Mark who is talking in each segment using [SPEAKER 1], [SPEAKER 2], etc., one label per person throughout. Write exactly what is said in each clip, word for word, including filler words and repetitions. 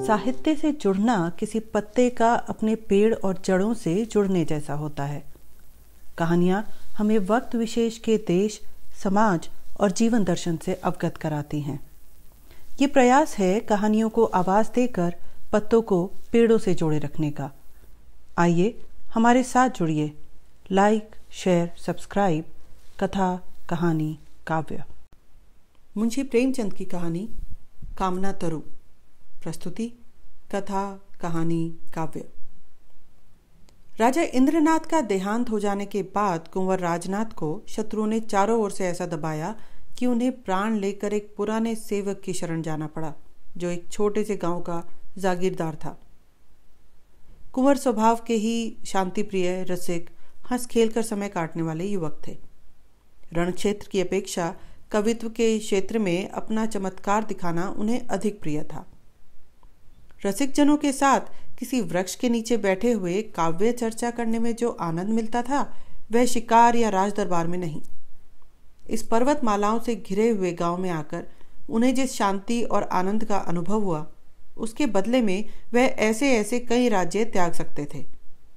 [SPEAKER 1] साहित्य से जुड़ना किसी पत्ते का अपने पेड़ और जड़ों से जुड़ने जैसा होता है। कहानियाँ हमें वक्त विशेष के देश, समाज और जीवन दर्शन से अवगत कराती हैं। ये प्रयास है कहानियों को आवाज़ देकर पत्तों को पेड़ों से जोड़े रखने का। आइए हमारे साथ जुड़िए। Like, share, subscribe. कथा, कहानी, काव्य। मुंशी प्रेमचंद की कहानी कामना तरु। प्रस्तुति कथा, कहानी, काव्य। राजा इंद्रनाथ का देहांत हो जाने के बाद कुंवर राजनाथ को शत्रुओं ने चारों ओर से ऐसा दबाया कि उन्हें प्राण लेकर एक पुराने सेवक की शरण जाना पड़ा, जो एक छोटे से गांव का जागीरदार था। कुंवर स्वभाव के ही शांतिप्रिय, रसिक, हंस खेल कर समय काटने वाले युवक थे। रण क्षेत्र की अपेक्षा कवित्व के क्षेत्र में अपना चमत्कार दिखाना उन्हें अधिक प्रिय था। रसिक जनों के साथ किसी वृक्ष के नीचे बैठे हुए काव्य चर्चा करने में जो आनंद मिलता था, वह शिकार या राजदरबार में नहीं। इस पर्वतमालाओं से घिरे हुए गांव में आकर उन्हें जिस शांति और आनंद का अनुभव हुआ, उसके बदले में वह ऐसे ऐसे कई राज्य त्याग सकते थे।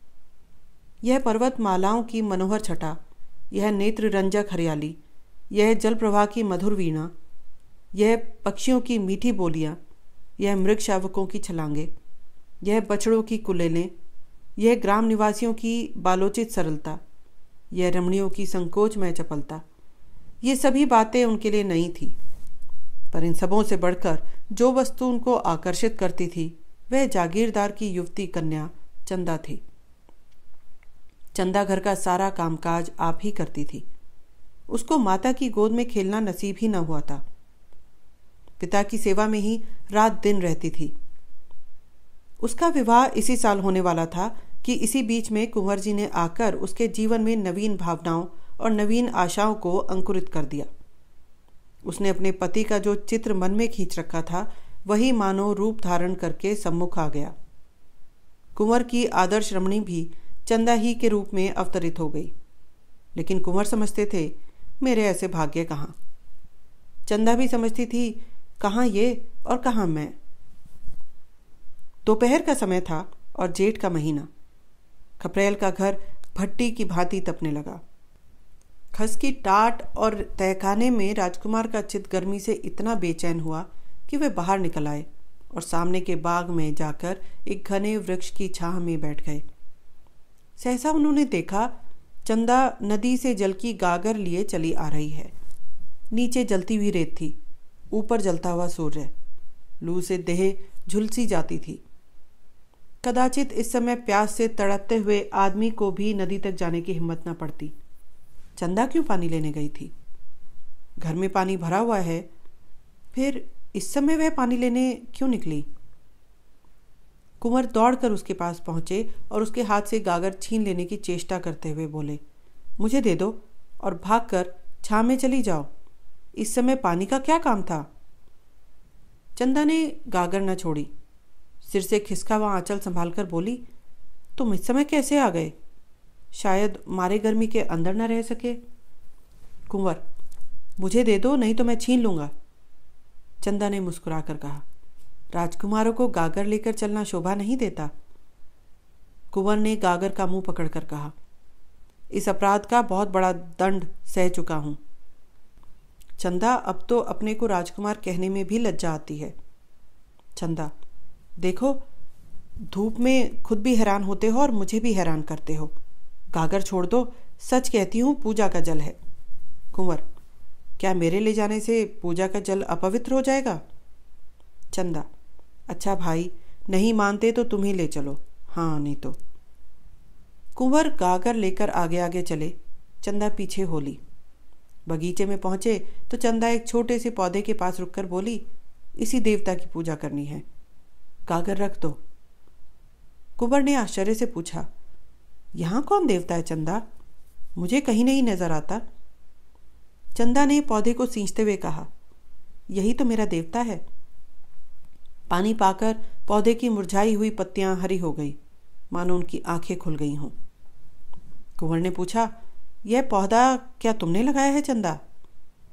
[SPEAKER 1] यह पर्वतमालाओं की मनोहर छटा, यह नेत्र रंजक हरियाली, यह जल प्रवाह की मधुर वीणा, यह पक्षियों की मीठी बोलियां, यह मृग शावकों की छलांगे, यह बछड़ों की कुलेलें, यह ग्राम निवासियों की बालोचित सरलता, यह रमणियों की संकोचमय चपलता, ये सभी बातें उनके लिए नई थी। पर इन सबों से बढ़कर जो वस्तु उनको आकर्षित करती थी, वह जागीरदार की युवती कन्या चंदा थी। चंदा घर का सारा कामकाज आप ही करती थी। उसको माता की गोद में खेलना नसीब ही न हुआ था। पिता की सेवा में ही रात दिन रहती थी। उसका विवाह इसी साल होने वाला था कि इसी बीच में कुंवर जी ने आकर उसके जीवन में नवीन भावनाओं और नवीन आशाओं को अंकुरित कर दिया। उसने अपने पति का जो चित्र मन में खींच रखा था, वही मानो रूप धारण करके सम्मुख आ गया। कुंवर की आदर्श रमणी भी चंदा ही के रूप में अवतरित हो गई। लेकिन कुंवर समझते थे, मेरे ऐसे भाग्य कहाँ। चंदा भी समझती थी, कहाँ ये और कहाँ मैं। दोपहर का समय था और जेठ का महीना। खपरेल का घर भट्टी की भांति तपने लगा। खस की टाट और तहखाने में राजकुमार का चित्त गर्मी से इतना बेचैन हुआ कि वे बाहर निकल आए और सामने के बाग में जाकर एक घने वृक्ष की छाह में बैठ गए। सहसा उन्होंने देखा, चंदा नदी से जल की गागर लिए चली आ रही है। नीचे जलती हुई रेत थी, ऊपर जलता हुआ सूर्य। लू से देह झुलसी जाती थी। कदाचित इस समय प्यास से तड़पते हुए आदमी को भी नदी तक जाने की हिम्मत न पड़ती। चंदा क्यों पानी लेने गई थी? घर में पानी भरा हुआ है, फिर इस समय वह पानी लेने क्यों निकली? कुंवर दौड़कर उसके पास पहुंचे और उसके हाथ से गागर छीन लेने की चेष्टा करते हुए बोले, मुझे दे दो और भागकर छां में चली जाओ। इस समय पानी का क्या काम था? चंदा ने गागर न छोड़ी। सिर से खिसका हुआ आंचल संभालकर बोली, तुम इस समय कैसे आ गए? शायद मारे गर्मी के अंदर न रह सके। कुंवर, मुझे दे दो, नहीं तो मैं छीन लूंगा। चंदा ने मुस्कुराकर कहा, राजकुमारों को गागर लेकर चलना शोभा नहीं देता। कुंवर ने गागर का मुंह पकड़कर कहा, इस अपराध का बहुत बड़ा दंड सह चुका हूं। चंदा, अब तो अपने को राजकुमार कहने में भी लज्जा आती है। चंदा, देखो, धूप में खुद भी हैरान होते हो और मुझे भी हैरान करते हो। गागर छोड़ दो, सच कहती हूँ, पूजा का जल है। कुंवर, क्या मेरे ले जाने से पूजा का जल अपवित्र हो जाएगा? चंदा, अच्छा भाई, नहीं मानते तो तुम ही ले चलो, हाँ नहीं तो। कुंवर गागर लेकर आगे आगे चले। चंदा पीछे हो ली। बगीचे में पहुंचे तो चंदा एक छोटे से पौधे के पास रुककर बोली, इसी देवता की पूजा करनी है, गागर रख दो। कुंवर ने आश्चर्य से पूछा, यहाँ कौन देवता है चंदा? मुझे कहीं नहीं नजर आता। चंदा ने पौधे को सींचते हुए कहा, यही तो मेरा देवता है। पानी पाकर पौधे की मुरझाई हुई पत्तियां हरी हो गई, मानो उनकी आंखें खुल गई हों। कुंवर ने पूछा, यह पौधा क्या तुमने लगाया है चंदा?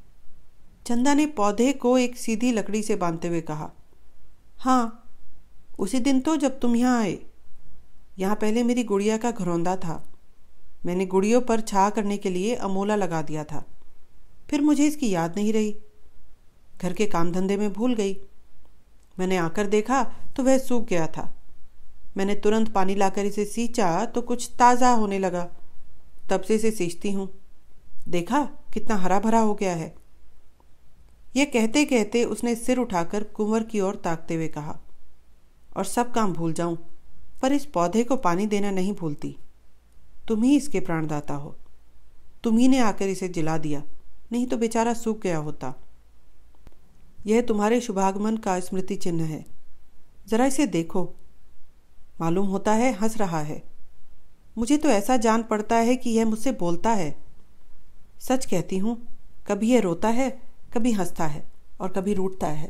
[SPEAKER 1] चंदा ने पौधे को एक सीधी लकड़ी से बांधते हुए कहा, हाँ, उसी दिन तो जब तुम यहाँ आए। यहाँ पहले मेरी गुड़िया का घरौंदा था। मैंने गुड़ियों पर छा करने के लिए अमोला लगा दिया था। फिर मुझे इसकी याद नहीं रही। घर के काम धंधे में भूल गई। मैंने आकर देखा तो वह सूख गया था। मैंने तुरंत पानी लाकर इसे सींचा तो कुछ ताज़ा होने लगा। तब से इसे सींचती हूँ। देखा कितना हरा भरा हो गया है। यह कहते कहते उसने सिर उठाकर कुंवर की ओर ताकते हुए कहा, और सब काम भूल जाऊं, पर इस पौधे को पानी देना नहीं भूलती। तुम ही इसके प्राणदाता हो। तुम ही ने आकर इसे जिला दिया, नहीं तो बेचारा सूख गया होता। यह तुम्हारे शुभागमन का स्मृति चिन्ह है। जरा इसे देखो। मालूम होता है हंस रहा है। मुझे तो ऐसा जान पड़ता है कि यह मुझसे बोलता है। सच कहती हूँ, कभी यह रोता है, कभी हंसता है और कभी रूठता है।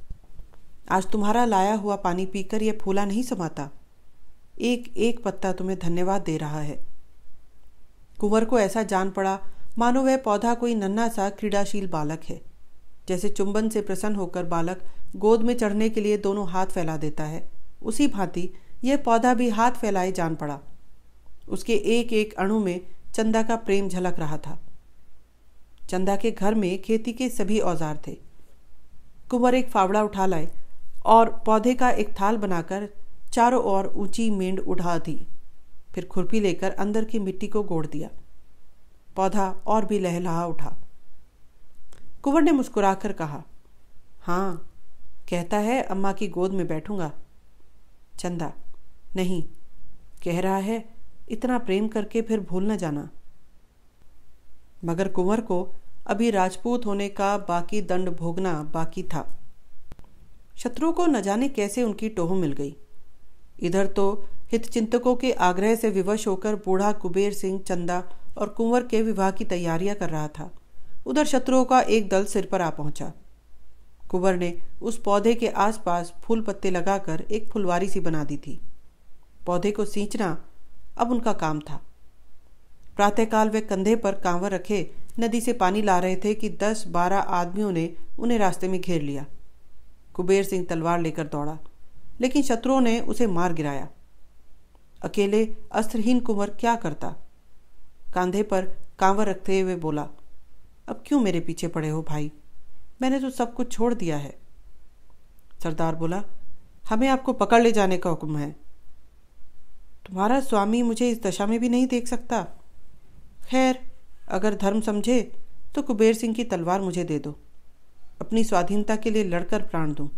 [SPEAKER 1] आज तुम्हारा लाया हुआ पानी पीकर यह फूला नहीं समाता। एक एक पत्ता तुम्हें धन्यवाद दे रहा है। कुंवर को ऐसा जान पड़ा मानो वह पौधा कोई नन्हा सा क्रीड़ाशील बालक है। जैसे चुंबन से प्रसन्न होकर बालक गोद में चढ़ने के लिए दोनों हाथ फैला देता है, उसी भांति यह पौधा भी हाथ फैलाए जान पड़ा। उसके एक एक अणु में चंदा का प्रेम झलक रहा था। चंदा के घर में खेती के सभी औजार थे। कुंवर एक फावड़ा उठा लाए और पौधे का एक थाल बनाकर चारों ओर ऊंची मेंढ उठा दी। फिर खुरपी लेकर अंदर की मिट्टी को गोड़ दिया। पौधा और भी लहलहा उठा। कुंवर ने मुस्कुराकर कहा, हाँ, कहता है अम्मा की गोद में बैठूंगा। चंदा, नहीं, कह रहा है इतना प्रेम करके फिर भूल न जाना। मगर कुंवर को अभी राजपूत होने का बाकी दंड भोगना बाकी था। शत्रु को न जाने कैसे उनकी टोह मिल गई। इधर तो हितचिंतकों के आग्रह से विवश होकर बूढ़ा कुबेर सिंह चंदा और कुंवर के विवाह की तैयारियां कर रहा था। उधर शत्रुओं का एक दल सिर पर आ पहुंचा। कुंवर ने उस पौधे के आसपास फूल पत्ते लगाकर एक फुलवारी सी बना दी थी। पौधे को सींचना अब उनका काम था। प्रातःकाल वे कंधे पर कांवर रखे नदी से पानी ला रहे थे कि दस बारह आदमियों ने उन्हें रास्ते में घेर लिया। कुबेर सिंह तलवार लेकर दौड़ा, लेकिन शत्रुओं ने उसे मार गिराया। अकेले अस्त्रहीन कुंवर क्या करता। कांधे पर कांवर रखते हुए बोला, अब क्यों मेरे पीछे पड़े हो भाई? मैंने तो सब कुछ छोड़ दिया है। सरदार बोला, हमें आपको पकड़ ले जाने का हुक्म है। तुम्हारा स्वामी मुझे इस दशा में भी नहीं देख सकता। खैर, अगर धर्म समझे तो कुबेर सिंह की तलवार मुझे दे दो। अपनी स्वाधीनता के लिए लड़कर प्राण दूं।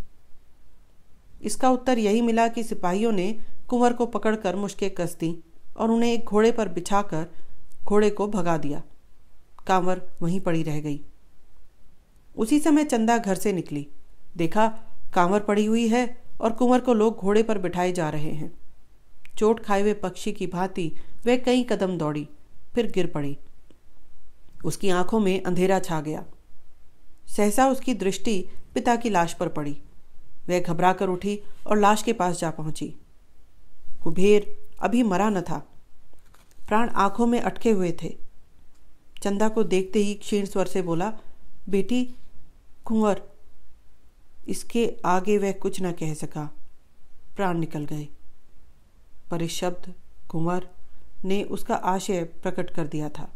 [SPEAKER 1] इसका उत्तर यही मिला कि सिपाहियों ने कुंवर को पकड़कर मुश्कें कस दी और उन्हें एक घोड़े पर बिछाकर घोड़े को भगा दिया। कांवर वहीं पड़ी रह गई। उसी समय चंदा घर से निकली। देखा कांवर पड़ी हुई है और कुंवर को लोग घोड़े पर बिठाए जा रहे हैं। चोट खाए हुए पक्षी की भांति वह कई कदम दौड़ी, फिर गिर पड़ी। उसकी आंखों में अंधेरा छा गया। सहसा उसकी दृष्टि पिता की लाश पर पड़ी। वह घबरा कर उठी और लाश के पास जा पहुंची। कुबेर अभी मरा न था, प्राण आंखों में अटके हुए थे। चंदा को देखते ही क्षीण स्वर से बोला, बेटी कुंवर। इसके आगे वह कुछ न कह सका। प्राण निकल गए। पर इस शब्द कुंवर ने उसका आशय प्रकट कर दिया था।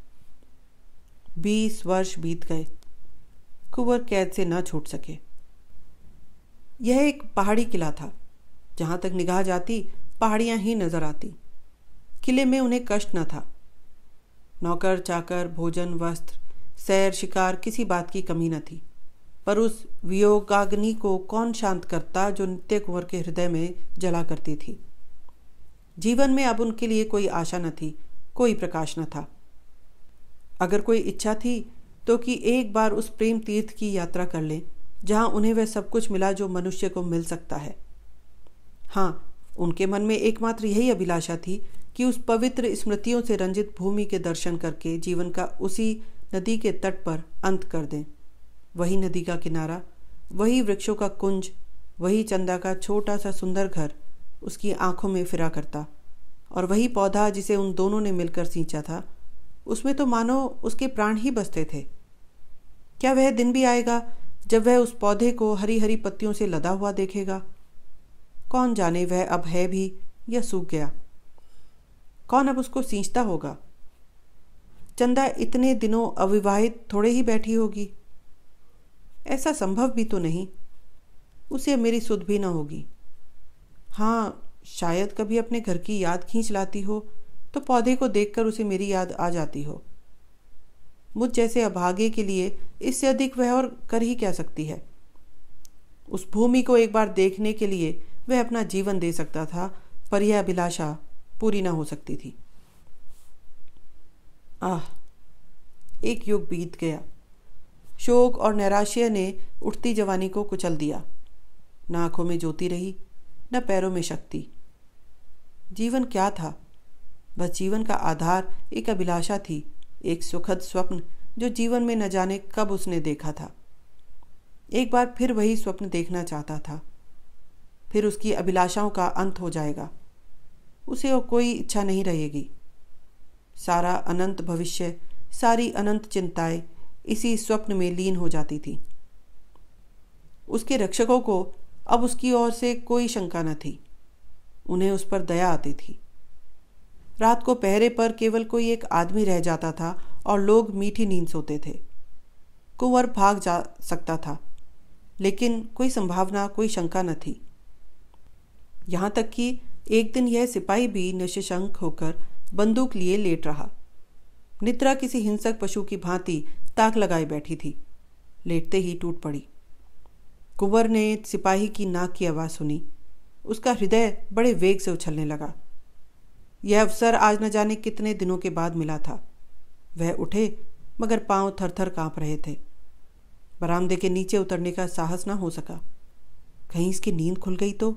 [SPEAKER 1] बीस वर्ष बीत गए। कुंवर कैद से न छूट सके। यह एक पहाड़ी किला था। जहां तक निगाह जाती पहाड़ियां ही नजर आती। किले में उन्हें कष्ट न था। नौकर चाकर, भोजन, वस्त्र, सैर, शिकार, किसी बात की कमी न थी। पर उस वियोगाग्नि को कौन शांत करता जो नित्य कुंवर के हृदय में जला करती थी। जीवन में अब उनके लिए कोई आशा न थी, कोई प्रकाश न था। अगर कोई इच्छा थी तो कि एक बार उस प्रेम तीर्थ की यात्रा कर लें जहां उन्हें वह सब कुछ मिला जो मनुष्य को मिल सकता है। हाँ, उनके मन में एकमात्र यही अभिलाषा थी कि उस पवित्र स्मृतियों से रंजित भूमि के दर्शन करके जीवन का उसी नदी के तट पर अंत कर दें। वही नदी का किनारा, वही वृक्षों का कुंज, वही चंदा का छोटा सा सुंदर घर उसकी आंखों में फिरा करता, और वही पौधा जिसे उन दोनों ने मिलकर सींचा था, उसमें तो मानो उसके प्राण ही बसते थे। क्या वह दिन भी आएगा जब वह उस पौधे को हरी हरी पत्तियों से लदा हुआ देखेगा? कौन जाने वह अब है भी या सूख गया। कौन अब उसको सींचता होगा। चंदा इतने दिनों अविवाहित थोड़े ही बैठी होगी। ऐसा संभव भी तो नहीं। उसे मेरी सुध भी ना होगी। हाँ, शायद कभी अपने घर की याद खींच लाती हो तो पौधे को देखकर उसे मेरी याद आ जाती हो। मुझ जैसे अभागे के लिए इससे अधिक वह और कर ही क्या सकती है। उस भूमि को एक बार देखने के लिए वह अपना जीवन दे सकता था, पर यह अभिलाषा पूरी ना हो सकती थी। आह, एक युग बीत गया। शोक और नैराश्य ने उठती जवानी को कुचल दिया। न आंखों में ज्योति रही, न पैरों में शक्ति। जीवन क्या था? बस जीवन का आधार एक अभिलाषा थी, एक सुखद स्वप्न जो जीवन में न जाने कब उसने देखा था। एक बार फिर वही स्वप्न देखना चाहता था। फिर उसकी अभिलाषाओं का अंत हो जाएगा। उसे और कोई इच्छा नहीं रहेगी। सारा अनंत भविष्य, सारी अनंत चिंताएं इसी स्वप्न में लीन हो जाती थी। उसके रक्षकों को अब उसकी ओर से कोई शंका न थी। उन्हें उस पर दया आती थी। रात को पहरे पर केवल कोई एक आदमी रह जाता था और लोग मीठी नींद सोते थे। कुंवर भाग जा सकता था, लेकिन कोई संभावना, कोई शंका न थी। यहाँ तक कि एक दिन यह सिपाही भी निशंक होकर बंदूक लिए लेट रहा। निद्रा किसी हिंसक पशु की भांति ताक लगाए बैठी थी। लेटते ही टूट पड़ी। कुंवर ने सिपाही की नाक की आवाज़ सुनी। उसका हृदय बड़े वेग से उछलने लगा। यह अवसर आज न जाने कितने दिनों के बाद मिला था। वह उठे, मगर पांव थर थर कांप रहे थे। बरामदे के नीचे उतरने का साहस न हो सका। कहीं इसकी नींद खुल गई तो?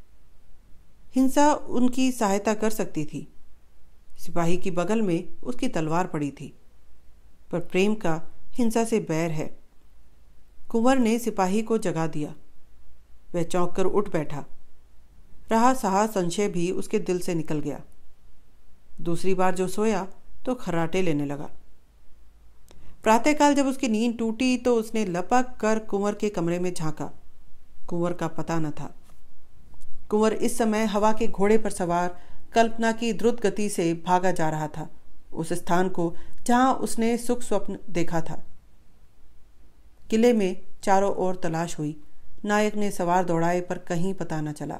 [SPEAKER 1] हिंसा उनकी सहायता कर सकती थी। सिपाही की बगल में उसकी तलवार पड़ी थी, पर प्रेम का हिंसा से बैर है। कुंवर ने सिपाही को जगा दिया। वह चौंक कर उठ बैठा। रहा सहा संशय भी उसके दिल से निकल गया। दूसरी बार जो सोया तो खर्राटे लेने लगा। प्रातःकाल जब उसकी नींद टूटी तो उसने लपक कर कुंवर के कमरे में झांका। कुंवर का पता न था। कुंवर इस समय हवा के घोड़े पर सवार कल्पना की द्रुत गति से भागा जा रहा था, उस स्थान को जहां उसने सुख स्वप्न देखा था। किले में चारों ओर तलाश हुई। नायक ने सवार दौड़ाए, पर कहीं पता न चला।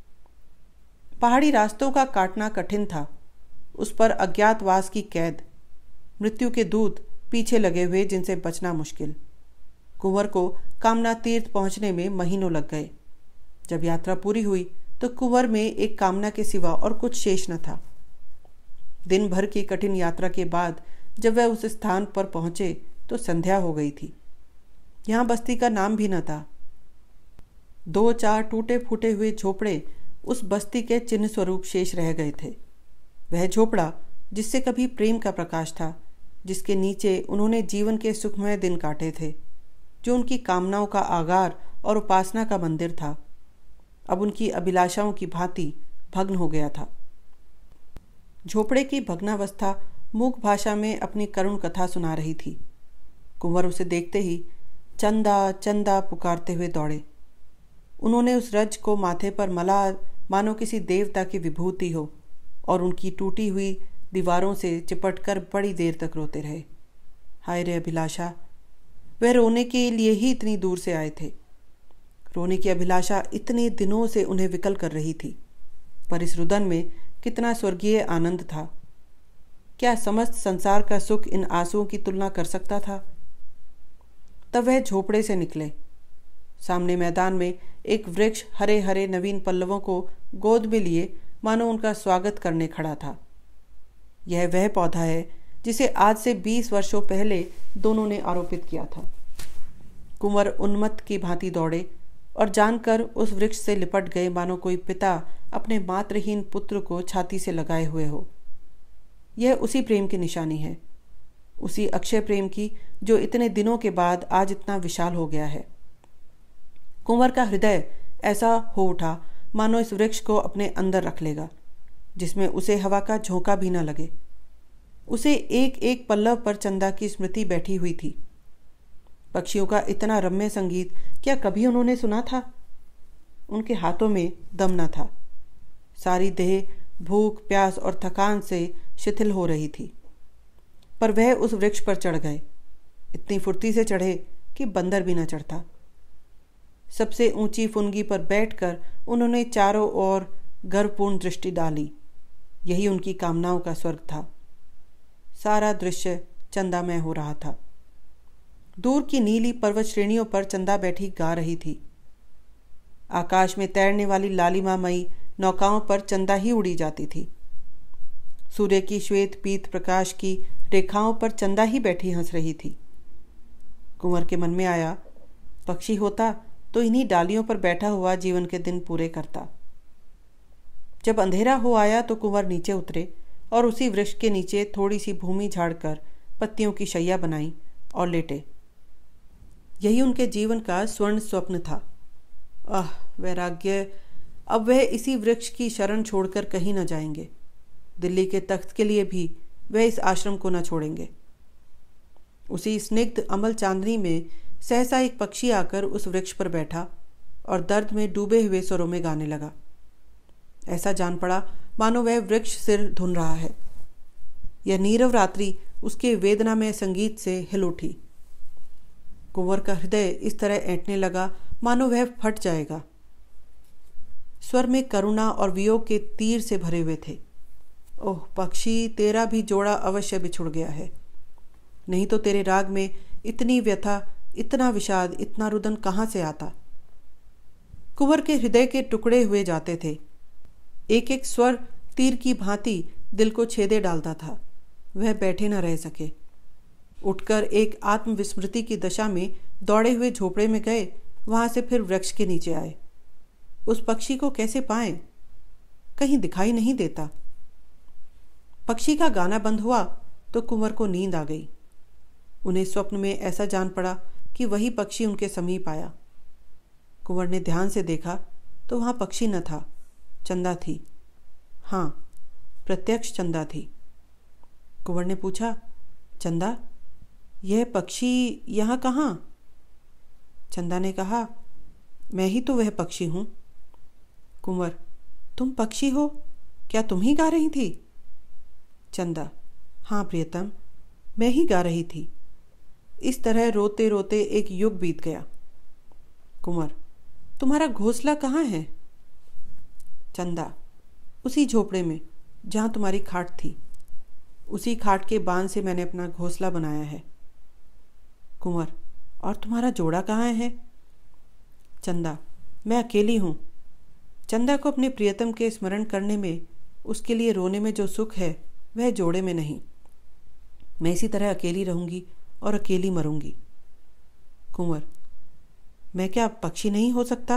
[SPEAKER 1] पहाड़ी रास्तों का काटना कठिन था। उस पर अज्ञातवास की कैद, मृत्यु के दूत पीछे लगे हुए जिनसे बचना मुश्किल। कुंवर को कामना तीर्थ पहुंचने में महीनों लग गए। जब यात्रा पूरी हुई तो कुंवर में एक कामना के सिवा और कुछ शेष न था। दिन भर की कठिन यात्रा के बाद जब वह उस स्थान पर पहुंचे तो संध्या हो गई थी। यहाँ बस्ती का नाम भी न था। दो चार टूटे फूटे हुए झोपड़े उस बस्ती के चिन्ह स्वरूप शेष रह गए थे। वह झोपड़ा जिससे कभी प्रेम का प्रकाश था, जिसके नीचे उन्होंने जीवन के सुखमय दिन काटे थे, जो उनकी कामनाओं का आगार और उपासना का मंदिर था, अब उनकी अभिलाषाओं की भांति भग्न हो गया था। झोपड़े की भग्नावस्था मूक भाषा में अपनी करुण कथा सुना रही थी। कुंवर उसे देखते ही चंदा चंदा पुकारते हुए दौड़े। उन्होंने उस रज को माथे पर मला मानो किसी देवता की विभूति हो, और उनकी टूटी हुई दीवारों से चिपटकर बड़ी देर तक रोते रहे। हाय रे अभिलाषा! वह रोने के लिए ही इतनी दूर से आए थे। रोने की अभिलाषा इतने दिनों से उन्हें विकल कर रही थी, पर इस रुदन में कितना स्वर्गीय आनंद था। क्या समस्त संसार का सुख इन आंसुओं की तुलना कर सकता था? तब वह झोपड़े से निकले। सामने मैदान में एक वृक्ष हरे हरे नवीन पल्लवों को गोद में लिए मानो उनका स्वागत करने खड़ा था। यह वह पौधा है जिसे आज से बीस वर्षों पहले दोनों ने आरोपित किया था। कुंवर उन्मत्त की भांति दौड़े और जानकर उस वृक्ष से लिपट गए मानो कोई पिता अपने मातृहीन पुत्र को छाती से लगाए हुए हो। यह उसी प्रेम की निशानी है, उसी अक्षय प्रेम की जो इतने दिनों के बाद आज इतना विशाल हो गया है। कुंवर का हृदय ऐसा हो उठा मानो इस वृक्ष को अपने अंदर रख लेगा, जिसमें उसे हवा का झोंका भी न लगे। उसे एक एक पल्लव पर चंदा की स्मृति बैठी हुई थी। पक्षियों का इतना रम्य संगीत क्या कभी उन्होंने सुना था? उनके हाथों में दम न था। सारी देह भूख, प्यास और थकान से शिथिल हो रही थी, पर वह उस वृक्ष पर चढ़ गए। इतनी फुर्ती से चढ़े कि बंदर भी न चढ़ता। सबसे ऊंची फुनगी पर बैठकर उन्होंने चारों ओर गर्वपूर्ण दृष्टि डाली। यही उनकी कामनाओं का स्वर्ग था। सारा दृश्य चंदामय हो रहा था। दूर की नीली पर्वत श्रेणियों पर चंदा बैठी गा रही थी। आकाश में तैरने वाली लालिमामयी नौकाओं पर चंदा ही उड़ी जाती थी। सूर्य की श्वेत पीत प्रकाश की रेखाओं पर चंदा ही बैठी हंस रही थी। कुंवर के मन में आया, पक्षी होता तो इन्हीं डालियों पर बैठा हुआ जीवन के दिन पूरे करता। जब अंधेरा हो आया तो कुंवर नीचे उतरे और उसी वृक्ष के नीचे थोड़ी सी भूमि झाड़कर पत्तियों की शैया बनाई और लेटे। यही उनके जीवन का स्वर्ण स्वप्न था। आह वैराग्य! अब वह इसी वृक्ष की शरण छोड़कर कहीं न जाएंगे। दिल्ली के तख्त के लिए भी वह इस आश्रम को न छोड़ेंगे। उसी स्निग्ध अमल चांदनी में सहसा एक पक्षी आकर उस वृक्ष पर बैठा और दर्द में डूबे हुए स्वरों में गाने लगा। ऐसा जान पड़ा मानो वह वृक्ष सिर धुन रहा है। यह नीरव रात्रि उसके वेदना में संगीत से हिल उठी। कुंवर का हृदय इस तरह ऐंठने लगा मानो वह फट जाएगा। स्वर में करुणा और वियोग के तीर से भरे हुए थे। ओह पक्षी, तेरा भी जोड़ा अवश्य बिछुड़ गया है। नहीं तो तेरे राग में इतनी व्यथा, इतना विषाद, इतना रुदन कहाँ से आता। कुंवर के हृदय के टुकड़े हुए जाते थे। एक एक स्वर तीर की भांति दिल को छेदे डालता था। वह बैठे न रह सके। उठकर एक आत्मविस्मृति की दशा में दौड़े हुए झोपड़े में गए। वहां से फिर वृक्ष के नीचे आए। उस पक्षी को कैसे पाएं? कहीं दिखाई नहीं देता। पक्षी का गाना बंद हुआ तो कुंवर को नींद आ गई। उन्हें स्वप्न में ऐसा जान पड़ा कि वही पक्षी उनके समीप आया। कुंवर ने ध्यान से देखा तो वहां पक्षी न था, चंदा थी। हाँ, प्रत्यक्ष चंदा थी। कुंवर ने पूछा, चंदा, यह पक्षी यहाँ कहाँ? चंदा ने कहा, मैं ही तो वह पक्षी हूं। कुंवर, तुम पक्षी हो? क्या तुम ही गा रही थी? चंदा, हाँ प्रियतम, मैं ही गा रही थी। इस तरह रोते रोते एक युग बीत गया। कुंवर, तुम्हारा घोंसला कहाँ है? चंदा, उसी झोपड़े में जहाँ तुम्हारी खाट थी। उसी खाट के बांध से मैंने अपना घोंसला बनाया है। कुंवर, और तुम्हारा जोड़ा कहाँ है? चंदा, मैं अकेली हूँ। चंदा को अपने प्रियतम के स्मरण करने में, उसके लिए रोने में जो सुख है वह जोड़े में नहीं। मैं इसी तरह अकेली रहूंगी और अकेली मरूंगी। कुंवर, मैं क्या पक्षी नहीं हो सकता?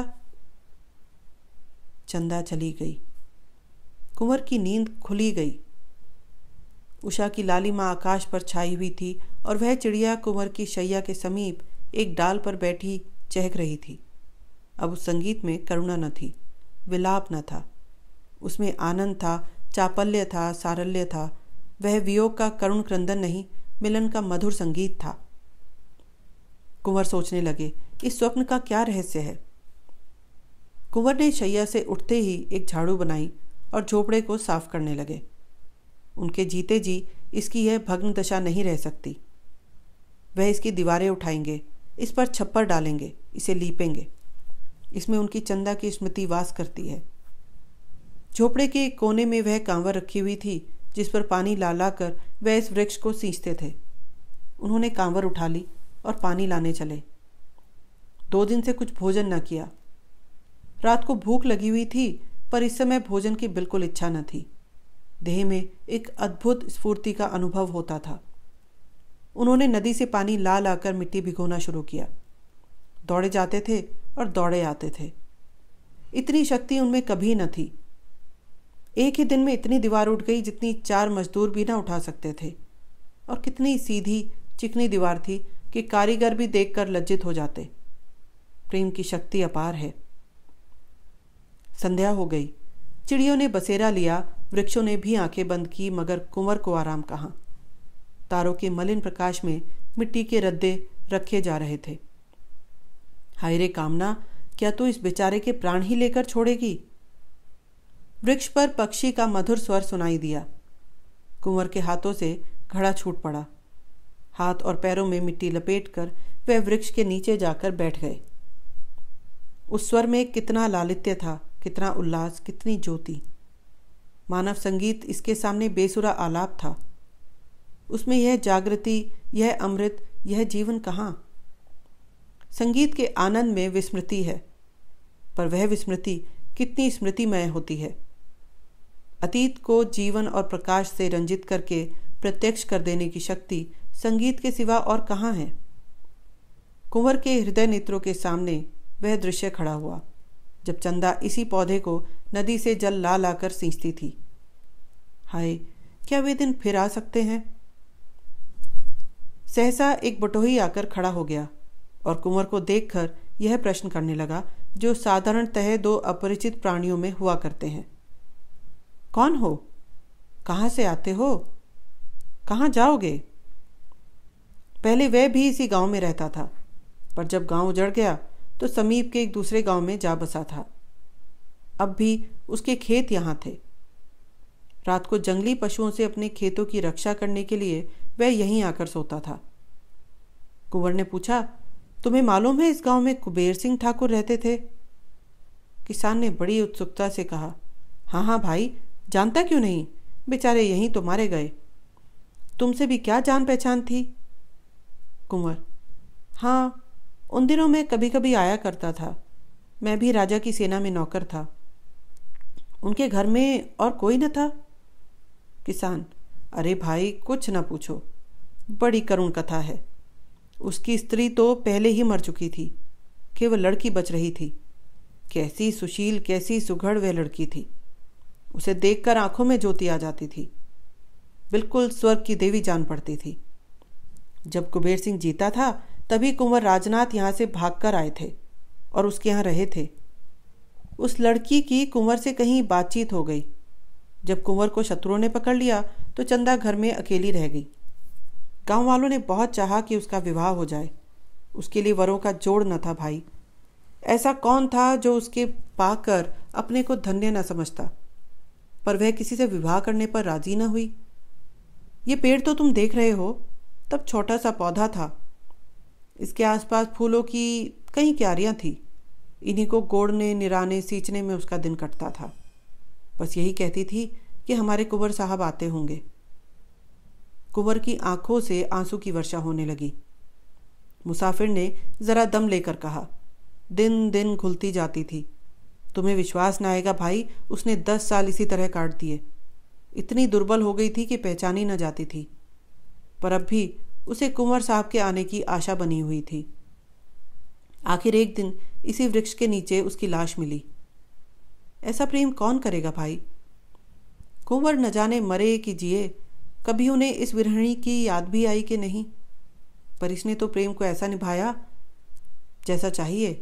[SPEAKER 1] चंदा चली गई। कुंवर की नींद खुली गई। उषा की लालिमा आकाश पर छाई हुई थी और वह चिड़िया कुंवर की शैया के समीप एक डाल पर बैठी चहक रही थी। अब उस संगीत में करुणा न थी, विलाप न था। उसमें आनंद था, चापल्य था, सारल्य था। वह वियोग का करुण क्रंदन नहीं, मिलन का मधुर संगीत था। कुंवर सोचने लगे, इस स्वप्न का क्या रहस्य है। कुंवर ने शैया से उठते ही एक झाड़ू बनाई और झोपड़े को साफ करने लगे। उनके जीते जी इसकी यह भग्न दशा नहीं रह सकती। वह इसकी दीवारें उठाएंगे, इस पर छप्पर डालेंगे, इसे लीपेंगे। इसमें उनकी चंदा की स्मृति वास करती है। झोपड़े के एक कोने में वह कांवर रखी हुई थी जिस पर पानी ला ला कर वह इस वृक्ष को सींचते थे। उन्होंने कांवर उठा ली और पानी लाने चले। दो दिन से कुछ भोजन न किया। रात को भूख लगी हुई थी, पर इस समय भोजन की बिल्कुल इच्छा न थी। देह में एक अद्भुत स्फूर्ति का अनुभव होता था। उन्होंने नदी से पानी ला लाकर मिट्टी भिगोना शुरू किया। दौड़े जाते थे और दौड़े आते थे। इतनी शक्ति उनमें कभी न थी। एक ही दिन में इतनी दीवार उठ गई जितनी चार मजदूर भी ना उठा सकते थे। और कितनी सीधी चिकनी दीवार थी कि कारीगर भी देखकर लज्जित हो जाते। प्रेम की शक्ति अपार है। संध्या हो गई। चिड़ियों ने बसेरा लिया, वृक्षों ने भी आंखें बंद की, मगर कुंवर को आराम कहाँ। तारों के मलिन प्रकाश में मिट्टी के रद्दे रखे जा रहे थे। हाय रे कामना, क्या तू इस बेचारे के प्राण ही लेकर छोड़ेगी? वृक्ष पर पक्षी का मधुर स्वर सुनाई दिया। कुंवर के हाथों से घड़ा छूट पड़ा। हाथ और पैरों में मिट्टी लपेटकर वह वृक्ष के नीचे जाकर बैठ गए। उस स्वर में कितना लालित्य था, कितना उल्लास, कितनी ज्योति। मानव संगीत इसके सामने बेसुरा आलाप था। उसमें यह जागृति, यह अमृत, यह जीवन कहाँ? संगीत के आनंद में विस्मृति है, पर वह विस्मृति कितनी स्मृतिमय होती है। अतीत को जीवन और प्रकाश से रंजित करके प्रत्यक्ष कर देने की शक्ति संगीत के सिवा और कहाँ है? कुंवर के हृदय नेत्रों के सामने वह दृश्य खड़ा हुआ जब चंदा इसी पौधे को नदी से जल ला लाकर सींचती थी। हाय, क्या वे दिन फिर आ सकते हैं? सहसा एक बटोही आकर खड़ा हो गया और कुंवर को देखकर यह प्रश्न करने लगा जो साधारणतः दो अपरिचित प्राणियों में हुआ करते हैं। कौन हो? कहाँ से आते हो? कहाँ जाओगे? पहले वह भी इसी गांव में रहता था, पर जब गांव उजड़ गया तो समीप के एक दूसरे गांव में जा बसा था। अब भी उसके खेत यहाँ थे। रात को जंगली पशुओं से अपने खेतों की रक्षा करने के लिए वह यहीं आकर सोता था। कुंवर ने पूछा, तुम्हें मालूम है इस गांव में कुबेर सिंह ठाकुर रहते थे? किसान ने बड़ी उत्सुकता से कहा, हाँ हाँ भाई, जानता क्यों नहीं, बेचारे यहीं तो मारे गए। तुमसे भी क्या जान पहचान थी? कुंवर, हाँ, उन दिनों में कभी कभी आया करता था। मैं भी राजा की सेना में नौकर था। उनके घर में और कोई न था? किसान, अरे भाई, कुछ न पूछो, बड़ी करुण कथा है। उसकी स्त्री तो पहले ही मर चुकी थी, केवल लड़की बच रही थी। कैसी सुशील, कैसी सुघड़ वह लड़की थी। उसे देखकर आंखों में ज्योति आ जाती थी, बिल्कुल स्वर्ग की देवी जान पड़ती थी। जब कुबेर सिंह जीता था तभी कुंवर राजनाथ यहाँ से भागकर आए थे और उसके यहाँ रहे थे। उस लड़की की कुंवर से कहीं बातचीत हो गई। जब कुंवर को शत्रुओं ने पकड़ लिया तो चंदा घर में अकेली रह गई। गांव वालों ने बहुत चाहा कि उसका विवाह हो जाए। उसके लिए वरों का जोड़ न था भाई। ऐसा कौन था जो उसके पाकर अपने को धन्य न समझता, पर वह किसी से विवाह करने पर राजी न हुई। ये पेड़ तो तुम देख रहे हो, तब छोटा सा पौधा था। इसके आसपास फूलों की कई क्यारियां थी। इन्हीं को गोड़ने, निराने, सींचने में उसका दिन कटता था। बस यही कहती थी कि हमारे कुंवर साहब आते होंगे। कुंवर की आंखों से आंसू की वर्षा होने लगी। मुसाफिर ने जरा दम लेकर कहा, दिन दिन घुलती जाती थी। तुम्हें विश्वास न आएगा भाई, उसने दस साल इसी तरह काट दिए। इतनी दुर्बल हो गई थी कि पहचानी न जाती थी, पर अब भी उसे कुंवर साहब के आने की आशा बनी हुई थी। आखिर एक दिन इसी वृक्ष के नीचे उसकी लाश मिली। ऐसा प्रेम कौन करेगा भाई? कुंवर न जाने मरे कि जिए, कभी उन्हें इस विरहिणी की याद भी आई कि नहीं, पर इसने तो प्रेम को ऐसा निभाया जैसा चाहिए।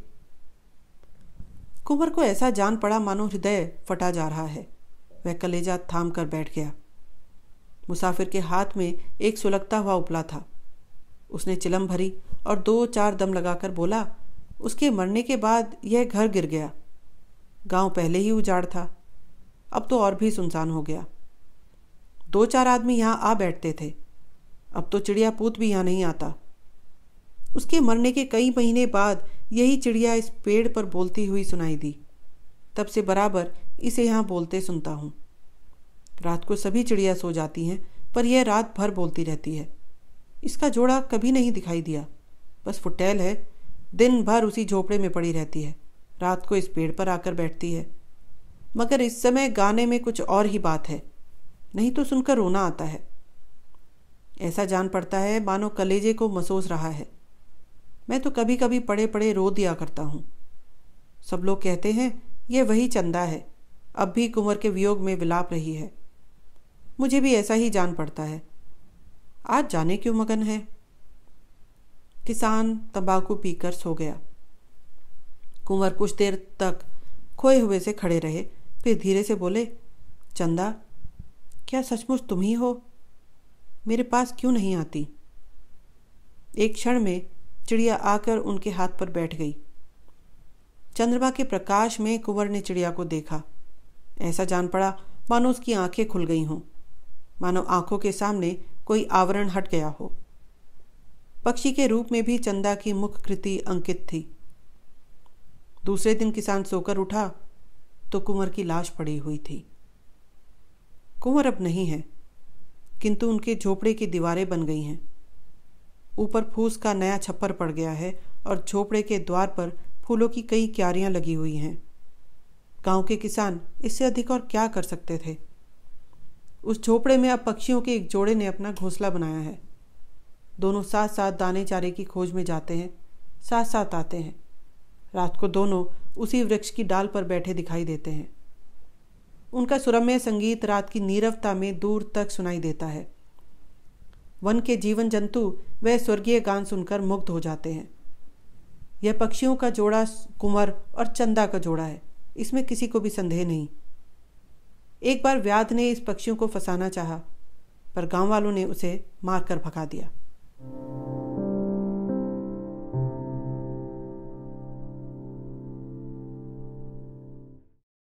[SPEAKER 1] कुंवर को ऐसा जान पड़ा मानो हृदय फटा जा रहा है। वह कलेजा थाम कर बैठ गया। मुसाफिर के हाथ में एक सुलगता हुआ उपला था। उसने चिलम भरी और दो चार दम लगाकर बोला, उसके मरने के बाद यह घर गिर गया। गांव पहले ही उजाड़ था, अब तो और भी सुनसान हो गया। दो चार आदमी यहाँ आ बैठते थे, अब तो चिड़िया पूत भी यहाँ नहीं आता। उसके मरने के कई महीने बाद यही चिड़िया इस पेड़ पर बोलती हुई सुनाई दी। तब से बराबर इसे यहाँ बोलते सुनता हूँ। रात को सभी चिड़िया सो जाती हैं, पर यह रात भर बोलती रहती है। इसका जोड़ा कभी नहीं दिखाई दिया, बस फुटैल है। दिन भर उसी झोपड़े में पड़ी रहती है, रात को इस पेड़ पर आकर बैठती है। मगर इस समय गाने में कुछ और ही बात है, नहीं तो सुनकर रोना आता है। ऐसा जान पड़ता है मानो कलेजे को मसोस रहा है। मैं तो कभी कभी पड़े पड़े रो दिया करता हूँ। सब लोग कहते हैं यह वही चंदा है, अब भी कुंवर के वियोग में विलाप रही है। मुझे भी ऐसा ही जान पड़ता है। आज जाने क्यों मगन है। किसान तंबाकू पीकर सो गया। कुंवर कुछ देर तक खोए हुए से खड़े रहे, फिर धीरे से बोले, चंदा, क्या सचमुच तुम ही हो? मेरे पास क्यों नहीं आती? एक क्षण में चिड़िया आकर उनके हाथ पर बैठ गई। चंद्रमा के प्रकाश में कुंवर ने चिड़िया को देखा। ऐसा जान पड़ा मानो उसकी आंखें खुल गई हों, मानो आंखों के सामने कोई आवरण हट गया हो। पक्षी के रूप में भी चंदा की मुख कृति अंकित थी। दूसरे दिन किसान सोकर उठा तो कुंवर की लाश पड़ी हुई थी। कुंवर अब नहीं है, किंतु उनके झोपड़े की दीवारें बन गई हैं। ऊपर फूस का नया छप्पर पड़ गया है और झोपड़े के द्वार पर फूलों की कई क्यारियां लगी हुई हैं। गांव के किसान इससे अधिक और क्या कर सकते थे। उस झोपड़े में अब पक्षियों के एक जोड़े ने अपना घोंसला बनाया है। दोनों साथ साथ दाने चारे की खोज में जाते हैं, साथ साथ आते हैं। रात को दोनों उसी वृक्ष की डाल पर बैठे दिखाई देते हैं। उनका सुरम्य संगीत रात की नीरवता में दूर तक सुनाई देता है। वन के जीवन जंतु वह स्वर्गीय गान सुनकर मुग्ध हो जाते हैं। यह पक्षियों का जोड़ा कुंवर और चंदा का जोड़ा है, इसमें किसी को भी संदेह नहीं। एक बार व्याध ने इस पक्षियों को फंसाना चाहा, पर गांव वालों ने उसे मारकर भगा दिया।